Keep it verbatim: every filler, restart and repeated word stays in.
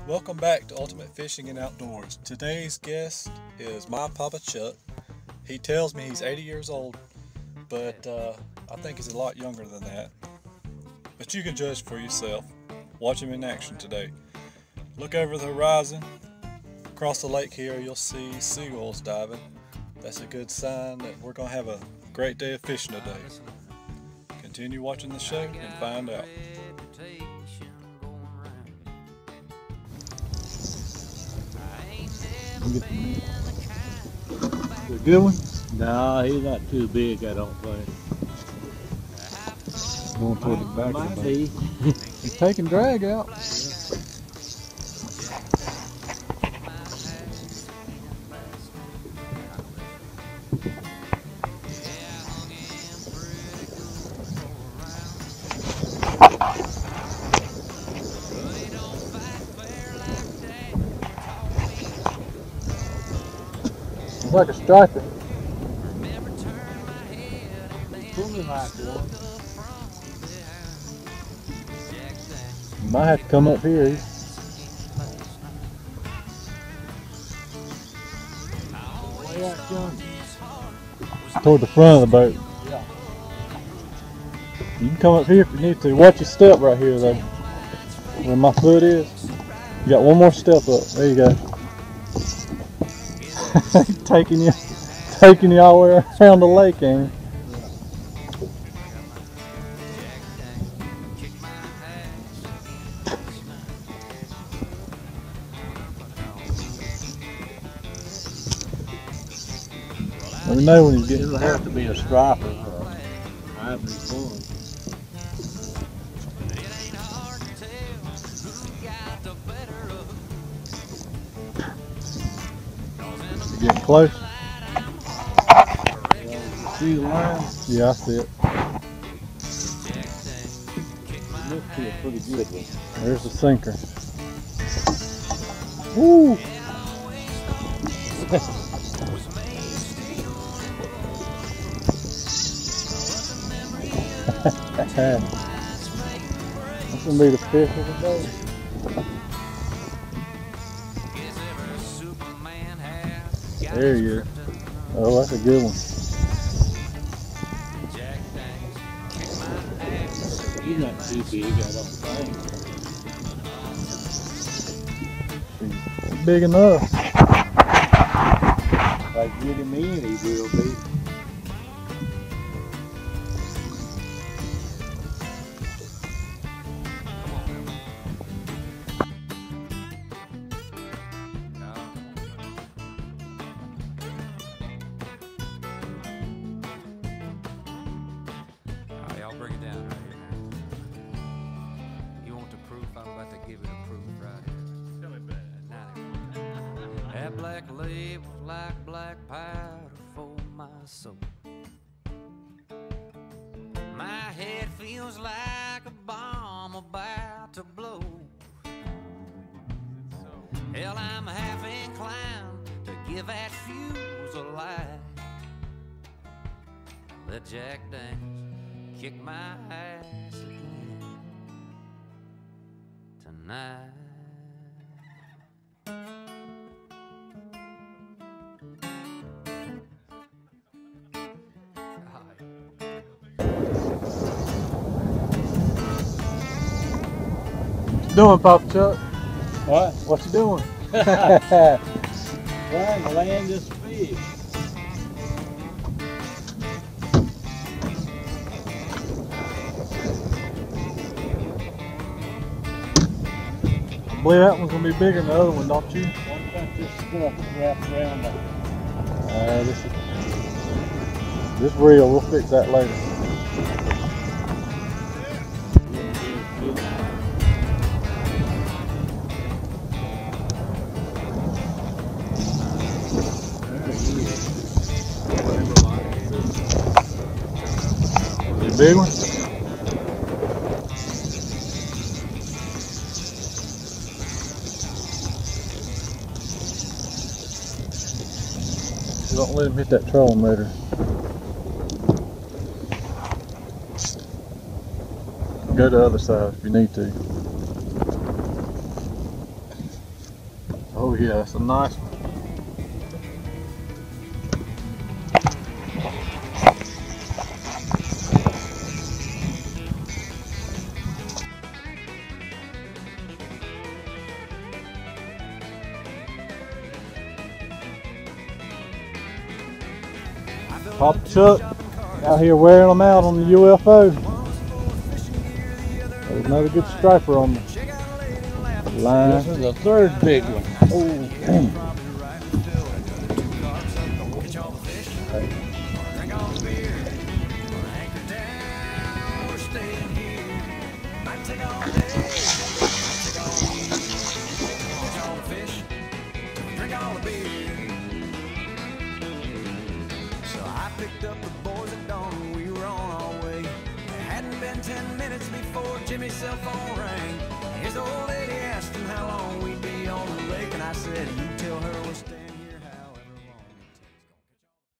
Welcome back to Ultimate Fishing and Outdoors. Today's guest is my Papa Chuck. He tells me he's eighty years old, but uh, I think he's a lot younger than that. But you can judge for yourself. Watch him in action today. Look over the horizon. Across the lake here, you'll see seagulls diving. That's a good sign that we're going to have a great day of fishing today. Continue watching the show and find out. A good one? No, he's not too big, I don't think. Going toward the back Might of the be. He's taking drag out. It's like a striper. Pulling like one. You might have to come up here. He's Way out yonder. toward the front of the boat. Yeah. You can come up here if you need to. Watch your step right here though. Where my foot is. You got one more step up. There you go. taking you taking you all the way around the lake, ain't he? Let me know when he's getting It'll have to be a striper or a hybrid one. You getting close? See the line? Yeah, I see it. Looks to a pretty good one. There's the sinker. Woo! That's gonna be the fish of the day. There you go. Oh, that's a good one. He's not too big, I don't think. He's big enough. If I get him in, he will be. Bring it down right here now. You want the proof? I'm about to give it a proof right here. Tell me about it. That black lake was like black powder for my soul. My head feels like a bomb about to blow. Hell, I'm half inclined to give that fuse a light. Let Jack Daniels kick my ass again tonight. What you doing, Papa Chuck? What? What you doing? Trying to land this fish. I believe that one's gonna be bigger than the other one, don't you? What about this stuff wrapped around the Uh, this is this reel. We'll fix that later. The big one? Don't let him hit that trolling motor. Go to the other side if you need to. yeah, that's a nice one. Papa Chuck out here wearing them out on the U F O. There's another good striper on the line. This is the third big one. Oh, damn. Picked up the boys at dawn, we were on our way. It hadn't been ten minutes before Jimmy's cell phone rang. His old lady asked him how long we'd be on the lake, and I said, you